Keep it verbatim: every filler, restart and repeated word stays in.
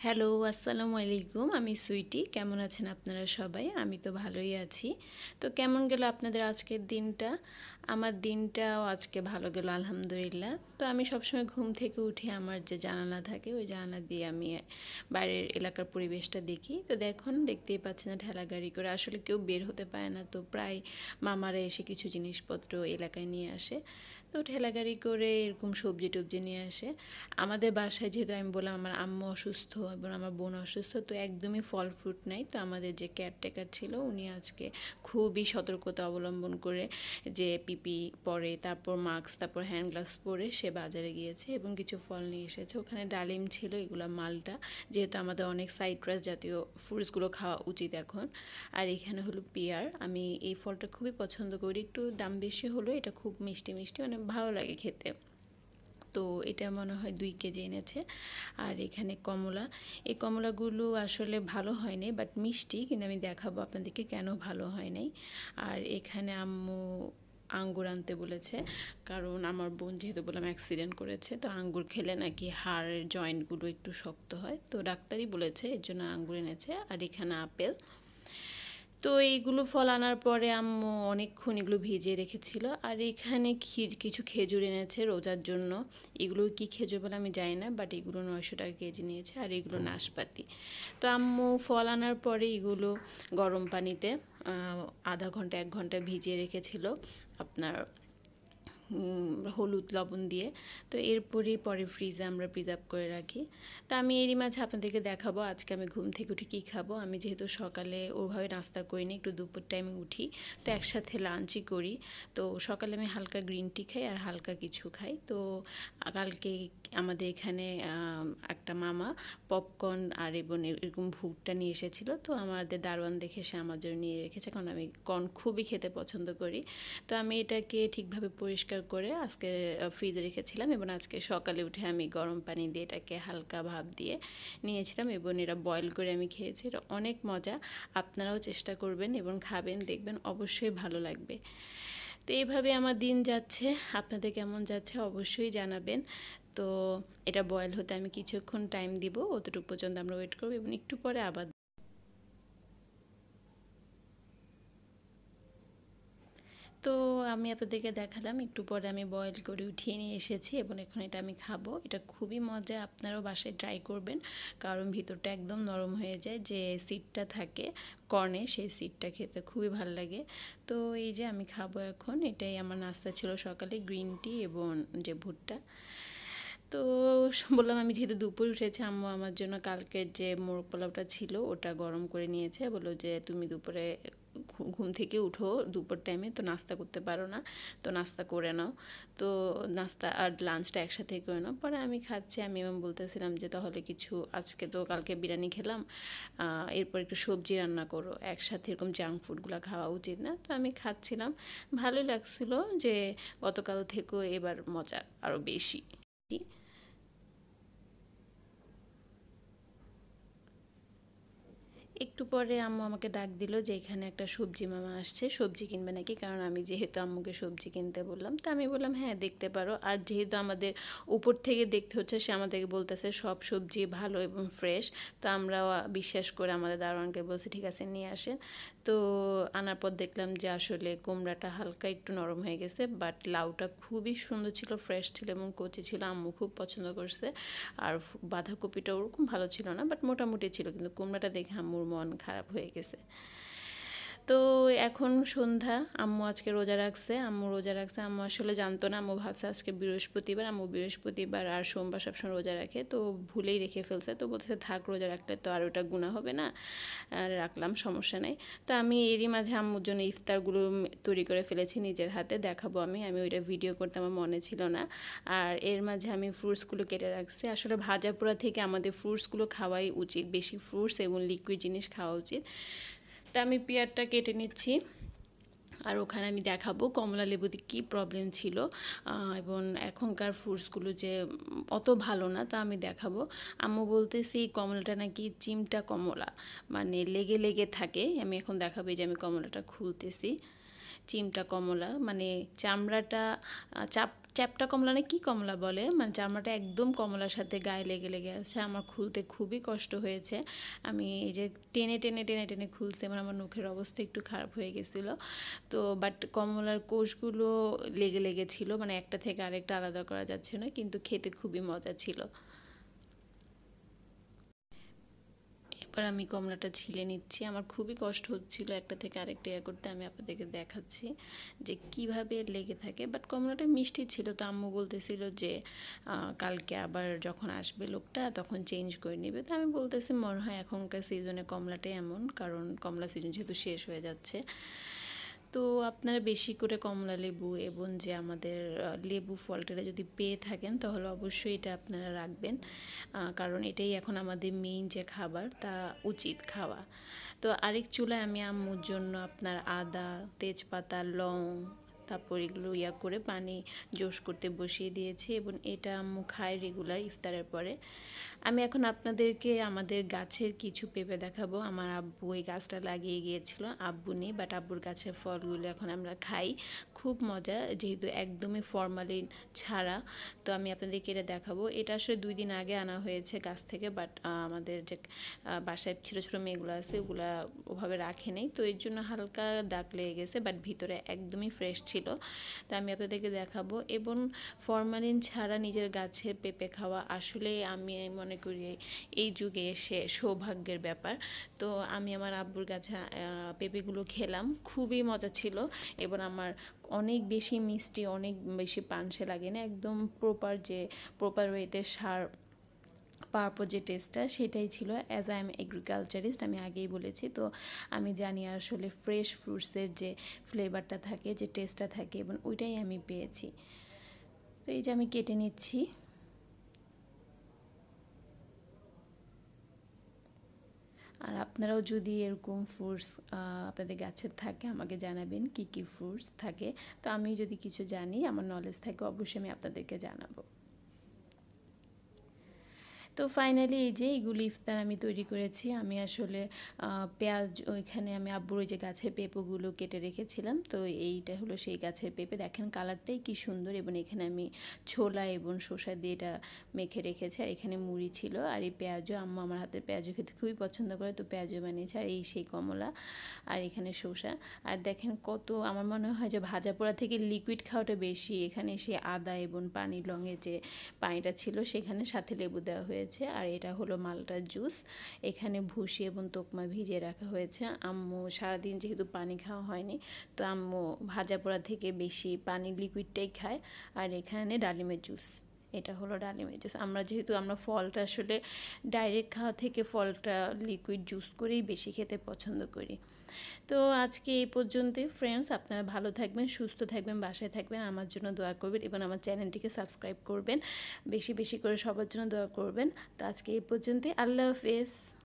Hello, আসসালামু আলাইকুম। আমি সুইটি। কেমন আছেন আপনারা সবাই? আমি তো ভালোই আছি। তো কেমন গেল আপনাদের আজকের দিনটা? আমার দিনটাও আজকে ভালো গেল আলহামদুলিল্লাহ। তো আমি সবসময় ঘুম থেকে উঠে আমার যে জানালা থাকে ওই জানালা দিয়ে আমি বাইরের এলাকার পরিবেশটা দেখি। তো দেখুন, দেখতেই পাচ্ছেন না, ঠেলা গাড়ি করে আসলে কেউ বের হতে পারে না, তো প্রায় মামারা এসে কিছু জিনিসপত্র এলাকায় নিয়ে আসে। তো ঠেলাগাড়ি করে এরকম সবজি টবজি নিয়ে আসে। আমাদের বাসায় যেহেতু আমি বললাম আমার আম্মু অসুস্থ এবং আমার বোন অসুস্থ, তো একদমই ফল ফ্রুট নাই। তো আমাদের যে কেয়ারটেকার ছিল উনি আজকে খুবই সতর্কতা অবলম্বন করে যে পিপি পরে, তারপর মাস্ক, তারপর হ্যান্ড গ্লাভস পরে সে বাজারে গিয়েছে এবং কিছু ফল নিয়ে এসেছে। ওখানে ডালিম ছিল, এগুলো মালটা, যেহেতু আমাদের অনেক সাইট্রাস জাতীয় ফ্রুটসগুলো খাওয়া উচিত এখন। আর এখানে হলো পেয়ার। আমি এই ফলটা খুবই পছন্দ করি, একটু দাম বেশি হলো, এটা খুব মিষ্টি মিষ্টি, মানে ভালো লাগে খেতে। তো এটা মনে হয় দুই কেজি এনেছে। আর এখানে কমলা, এই কমলাগুলো আসলে ভালো হয়নি বাট মিষ্টি, কিন্তু আমি দেখাবো আপনাদেরকে কেন ভালো হয় নাই। আর এখানে আম্মু আঙ্গুর আনতে বলেছে, কারণ আমার বোন যেহেতু বললাম অ্যাক্সিডেন্ট করেছে, তো আঙ্গুর খেলে নাকি হাড়ের জয়েন্টগুলো একটু শক্ত হয়, তো ডাক্তারই বলেছে এর জন্য আঙ্গুর এনেছে। আর এখানে আপেল। তো এইগুলো ফল আনার পরে আম্মু অনেকক্ষণ এগুলো ভিজিয়ে রেখেছিল। আর এখানে কিছু খেজুর এনেছে রোজার জন্য। এগুলো কি খেজুর বলে আমি জানি না, বাট এগুলো নয়শো টাকা কেজি নিয়েছে। আর এগুলো নাশপাতি। তো আম্মু ফল আনার পরে এগুলো গরম পানিতে আধা ঘন্টা এক ঘন্টা ভিজিয়ে রেখেছিল আপনার হলুদ লবণ দিয়ে। তো এরপরেই পরে ফ্রিজে আমরা প্রিজার্ভ করে রাখি। তো আমি এরই মাঝে আপনাদেরকে দেখাবো আজকে আমি ঘুম থেকে উঠে কী খাবো। আমি যেহেতু সকালে ওভাবে নাস্তা করিনি, একটু দুপুর টাইমে উঠি, তো একসাথে লাঞ্চই করি। তো সকালে আমি হালকা গ্রিন টি খাই আর হালকা কিছু খাই। তো কালকে আমাদের এখানে একটা মামা পপকর্ন আর এবং এরকম ভুট্টা নিয়ে এসেছিলো, তো আমাদের দারোয়ান দেখে সে আমার জন্য নিয়ে রেখেছে, কারণ আমি কর্ন খুবই খেতে পছন্দ করি। তো আমি এটাকে ঠিকভাবে পরিষ্কার করে আজকে ফ্রিজে রেখেছিলাম এবং আজকে সকালে উঠে আমি গরম পানি দিয়ে এটাকে হালকা ভাপ দিয়ে নিয়েছিলাম এবং এটা বয়েল করে আমি খেয়েছি। এটা অনেক মজা, আপনারাও চেষ্টা করবেন এবং খাবেন, দেখবেন অবশ্যই ভালো লাগবে। তো এইভাবে আমার দিন যাচ্ছে, আপনাদের কেমন যাচ্ছে অবশ্যই জানাবেন। তো এটা বয়েল হতে আমি কিছুক্ষণ টাইম দিব, অতটুকু পর্যন্ত আমরা ওয়েট করবো এবং একটু পরে আবার। তো আমি আপনাদেরকে দেখালাম, একটু পরে আমি বয়েল করে উঠিয়ে নিয়ে এসেছি এবং এখন এটা আমি খাবো। এটা খুবই মজা, আপনারাও বাসায় ট্রাই করবেন, কারণ ভিতরটা একদম নরম হয়ে যায়, যে সিডটা থাকে কর্নে সেই সিডটা খেতে খুবই ভালো লাগে। তো এই যে আমি খাবো এখন, এটাই আমার নাস্তা ছিল সকালে, গ্রিন টি এবং যে ভুট্টা। তো বললাম আমি যেহেতু দুপুর উঠেছি, আম্মু আমার জন্য কালকের যে মোরগ পোলাওটা ছিল ওটা গরম করে নিয়েছে। বললো যে তুমি দুপুরে ঘুম থেকে উঠো দুপুর টাইমে, তো নাস্তা করতে পারো না, তো নাস্তা করে নাও। তো নাস্তা আর লাঞ্চটা একসাথে করে নাও। পরে আমি খাচ্ছি, আমি এমন বলতেছিলাম যে তাহলে কিছু, আজকে তো কালকে বিরিয়ানি খেলাম, এরপর একটু সবজি রান্না করো, একসাথে এরকম জাঙ্ক ফুডগুলো খাওয়া উচিত না। তো আমি খাচ্ছিলাম, ভালোই লাগছিল যে গতকাল থেকেও এবার মজা আরও বেশি। একটু পরে আম্মু আমাকে ডাক দিল যে এখানে একটা সবজি মামা আসছে, সবজি কিনবে নাকি, কারণ আমি যেহেতু আম্মুকে সবজি কিনতে বললাম, তো আমি বললাম হ্যাঁ দেখতে পারো। আর যেহেতু আমাদের উপর থেকে দেখতে হচ্ছে, সে আমাদেরকে বলতেছে সব সবজি ভালো এবং ফ্রেশ, তো আমরাও বিশ্বাস করে আমাদের দারোয়ানকে বলছি ঠিক আছে নিয়ে আসেন। তো আনার পর দেখলাম যে আসলে কুমড়াটা হালকা একটু নরম হয়ে গেছে, বাট লাউটা খুবই সুন্দর ছিল, ফ্রেশ ছিল এবং কচি ছিল, আম্মু খুব পছন্দ করছে। আর বাঁধাকপিটা ওরকম ভালো ছিল না, বাট মোটামুটি ছিল, কিন্তু কুমড়াটা দেখে আম্মুর মন খারাপ হয়ে গেছে। তো এখন সন্ধ্যা, আম্মু আজকে রোজা রাখছে, আম্মু রোজা রাখছে, আম্মু আসলে জানতো না, আম্মু ভাবছে আজকে বৃহস্পতিবার, আম্মু বৃহস্পতিবার আর সোমবার সবসময় রোজা রাখে, তো ভুলেই রেখে ফেলছে। তো বলতেছে থাক, রোজা রাখলে তো আর ওটা গুনাহ হবে না, আর রাখলাম, সমস্যা নেই। তো আমি এরই মাঝে আম্মুর জন্য ইফতারগুলো তৈরি করে ফেলেছি নিজের হাতে, দেখাবো আমি আমি ওইটা ভিডিও করতে আমার মনে ছিল না। আর এর মাঝে আমি ফ্রুটসগুলো কেটে রাখছি। আসলে ভাজা পোড়া থেকে আমাদের ফ্রুটসগুলো খাওয়াই উচিত, বেশি ফ্রুটস এবং লিকুইড জিনিস খাওয়া উচিত। তা আমি পেয়ারটা কেটে নিচ্ছি। আর ওখানে আমি দেখাবো কমলা লেবুতে কী প্রবলেম ছিল এবং এখনকার ফ্রুটসগুলো যে অত ভালো না, তা আমি দেখাবো। আম্মু বলতেছি কমলাটা নাকি চিমটা কমলা, মানে লেগে লেগে থাকে। আমি এখন দেখাবো যে আমি কমলাটা খুলতেছি। চিমটা কমলা মানে চামড়াটা চাপ চ্যাপ্টা কমলা না কি কমলা বলে, মানে জামাটা একদম কমলার সাথে গায়ে লেগে লেগে আছে। আমার খুলতে খুবই কষ্ট হয়েছে। আমি এই যে টেনে টেনে টেনে টেনে খুলছি, মানে আমার মুখের অবস্থা একটু খারাপ হয়ে গেছিলো। তো বাট কমলার কোষগুলো লেগে লেগেছিলো, মানে একটা থেকে আরেকটা আলাদা করা যাচ্ছে না, কিন্তু খেতে খুবই মজা ছিল। এবার আমি কমলাটা ছিলে নিচ্ছি। আমার খুবই কষ্ট হচ্ছিল একটা থেকে আরেকটা ইয়ে করতে। আমি আপনাদেরকে দেখাচ্ছি যে কিভাবে লেগে থাকে। বাট কমলাটা মিষ্টি ছিল, তো আম্মু বলতেছিল যে কালকে আবার যখন আসবে লোকটা তখন চেঞ্জ করে নেবে। তো আমি বলতেছি মনে হয় এখনকার সিজনে কমলাটাই এমন, কারণ কমলা সিজন যেহেতু শেষ হয়ে যাচ্ছে। তো আপনারা বেশি করে কমলা লেবু এবং যে আমাদের লেবু ফলটা যদি পেয়ে থাকেন তাহলে অবশ্যই এটা আপনারা রাখবেন, কারণ এটাই এখন আমাদের মেইন যে খাবার তা উচিত খাওয়া। তো আরেক চুলায় আমি আম্মুর জন্য আপনার আদা, তেজপাতা, লং, তারপর এগুলো ইয়া করে পানি জোশ করতে বসিয়ে দিয়েছি, এবং এটা আম্মু খায় রেগুলার ইফতারের পরে। আমি এখন আপনাদেরকে আমাদের গাছের কিছু পেঁপে দেখাবো। আমার আব্বু এই গাছটা লাগিয়ে গিয়েছিল, আব্বু নেই, বাট আব্বুর গাছের ফলগুলো এখন আমরা খাই। খুব মজা, যেহেতু একদমই ফরমালিন ছাড়া। তো আমি আপনাদেরকে এটা দেখাবো। এটা আসলে দুই দিন আগে আনা হয়েছে গাছ থেকে, বাট আমাদের যে বাসায় ছোটো ছোটো মেয়েগুলো আছে ওগুলা ওভাবে রাখে নেই, তো এর জন্য হালকা দাগ লেগে গেছে, বাট ভিতরে একদমই ফ্রেশ ছিল। তো আমি আপনাদেরকে দেখাবো। এবং ফরমালিন ছাড়া নিজের গাছের পেঁপে খাওয়া আসলে আমি মনে করি এই যুগে এসে সৌভাগ্যের ব্যাপার। তো আমি আমার আব্বুর গাছে পেঁপেগুলো খেলাম, খুবই মজা ছিল। এবং আমার অনেক বেশি মিষ্টি, অনেক বেশি পানসে লাগে না, একদম প্রপার যে প্রপার ওয়েতে সার পাওয়ার যে টেস্টটা সেটাই ছিল। অ্যাজ আই এম এগ্রিকালচারিস্ট, আমি আগেই বলেছি, তো আমি জানি আসলে ফ্রেশ ফ্রুটসের যে ফ্লেভারটা থাকে, যে টেস্টটা থাকে, এবং ওইটাই আমি পেয়েছি। তো এই যে আমি কেটে নিচ্ছি। আর আপনারাও যদি এরকম ফ্রুটস আপনাদের গাছের থাকে আমাকে জানাবেন কি কি ফ্রুটস থাকে। তো আমি যদি কিছু জানি, আমার নলেজ থাকে, অবশ্যই আমি আপনাদেরকে জানাবো। তো ফাইনালি এই যে এগুলি ইফতার আমি তৈরি করেছি। আমি আসলে পেঁয়াজ ওইখানে আমি আব্বুর ওই যে গাছের পেঁপেগুলো কেটে রেখেছিলাম, তো এইটা হলো সেই গাছের পেঁপে, দেখেন কালারটাই কি সুন্দর। এবং এখানে আমি ছোলা এবং শসা দিয়ে এটা মেখে রেখেছি, আর এখানে মুড়ি ছিল, আর এই পেঁয়াজও আম্মু আমার হাতের পেঁয়াজও খেতে খুবই পছন্দ করে, তো পেঁয়াজও বানিয়েছে। আর এই সেই কমলা, আর এখানে শসা। আর দেখেন কত, আমার মনে হয় যে ভাজা পোড়া থেকে লিকুইড খাওয়াটা বেশি। এখানে সে আদা এবং পানি লঙে যে পানিটা ছিল সেখানে সাথে লেবু দেওয়া হয়েছে। আর এটা হলো মালটার জুস, এখানে ভুসি এবং তোকমা ভিজিয়ে রাখা হয়েছে। আম্মু সারাদিন যেহেতু পানি খাওয়া হয়নি, তো আম্মু ভাজা পোড়া থেকে বেশি পানি লিকুইডটাই খায়। আর এখানে ডালিমের জুস, এটা হলো ডালিমের জুস। আমরা যেহেতু আমরা ফলটা আসলে ডাইরেক্ট খাওয়া থেকে ফলটা লিকুইড জুস করেই বেশি খেতে পছন্দ করি। তো আজকে এই পর্যন্তই ফ্রেন্ডস, আপনারা ভালো থাকবেন, সুস্থ থাকবেন, বাসায় থাকবেন, আমার জন্য দোয়া করবেন, এবং আমার চ্যানেলটিকে সাবস্ক্রাইব করবেন, বেশি বেশি করে সবার জন্য দোয়া করবেন। তো আজকে এই পর্যন্তই, আল্লাহ হাফেজ।